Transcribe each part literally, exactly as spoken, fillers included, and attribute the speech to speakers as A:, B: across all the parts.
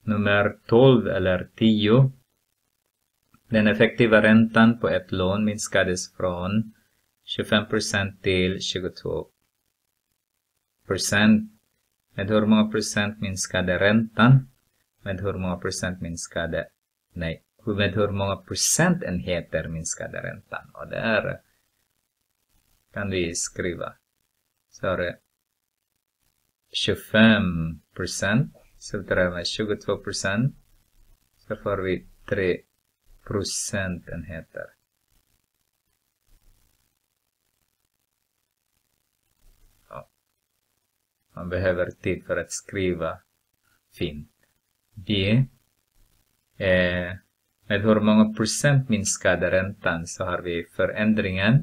A: nummer tolv eller tio. Den effektiva räntan på ett lån minskades från tjugofem procent till tjugotvå procent. Med hur många procent minskade räntan? Med hur många procent minskade, nej, med hur många procentenheter minskade räntan? Och där kan vi skriva. Så är det tjugofem procent. Så det är med tjugotvå procent. Så får vi tre procentenheter. Ja. Man behöver tid för att skriva fint. B. Eh, med hur många procent minskade räntan så har vi förändringen.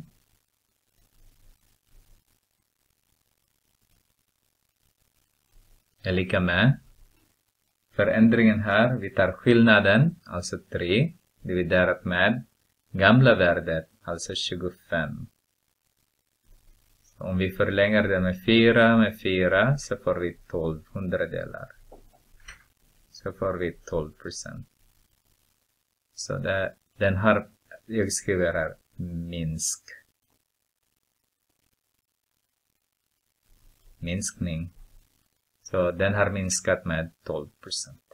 A: Är lika med. Förändringen här, vi tar skillnaden, alltså tre, dividerat med gamla värdet, alltså tjugofem. Så om vi förlänger det med fyra, med fyra, så får vi tolv hundradelar. Så får vi tolv procent. Så det, den har, jag skriver här, minsk. Minskning. Så den har minskat med tolv procent.